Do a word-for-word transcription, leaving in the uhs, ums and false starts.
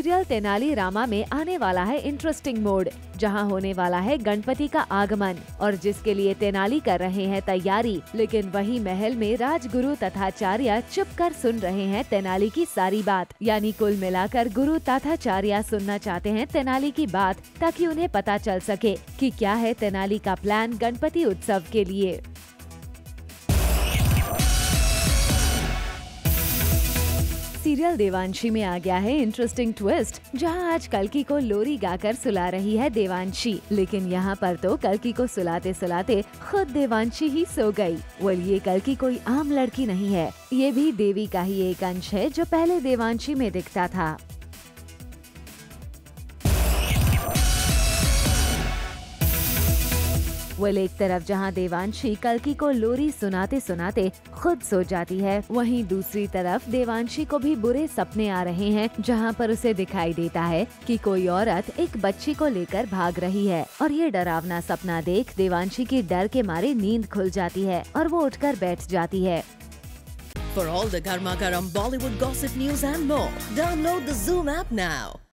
Serial Tenali Rama में आने वाला है इंटरेस्टिंग मोड, जहां होने वाला है गणपति का आगमन और जिसके लिए तेनाली कर रहे हैं तैयारी। लेकिन वही महल में राजगुरु तथा चार्य चुप कर सुन रहे हैं तेनाली की सारी बात। यानी कुल मिलाकर गुरु तथा चार्य सुनना चाहते हैं तेनाली की बात, ताकि उन्हें पता चल सके कि क्या है तेनाली का प्लान गणपति उत्सव के लिए। सीरियल देवांशी में आ गया है इंटरेस्टिंग ट्विस्ट, जहां आज कल्कि को लोरी गाकर सुला रही है देवांशी। लेकिन यहां पर तो कल्कि को सुलाते सुलाते खुद देवांशी ही सो गई। वेल, ये कल्कि कोई आम लड़की नहीं है, ये भी देवी का ही एक अंश है जो पहले देवांशी में दिखता था। वेल, एक तरफ जहां देवांशी कल्कि को लोरी सुनाते सुनाते खुद सो जाती है, वहीं दूसरी तरफ देवांशी को भी बुरे सपने आ रहे हैं, जहां पर उसे दिखाई देता है कि कोई औरत एक बच्ची को लेकर भाग रही है। और ये डरावना सपना देख देवांशी की डर के मारे नींद खुल जाती है और वो उठकर बैठ जाती है। For all the Garma Garam Bollywood gossip news and more, download the Zoom app now.